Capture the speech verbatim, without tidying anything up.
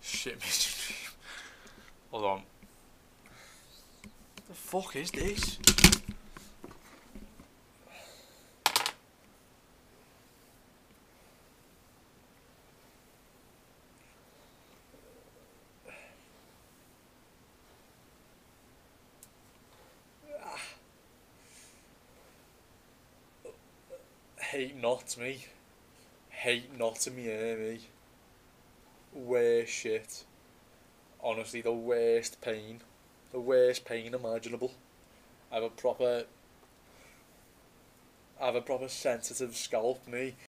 Shit me. Hold on. The fuck is this? Hate not me. Hate not to me, eh, me. Worst shit. Honestly, the worst pain. The worst pain imaginable. I have a proper... I have a proper sensitive scalp, me.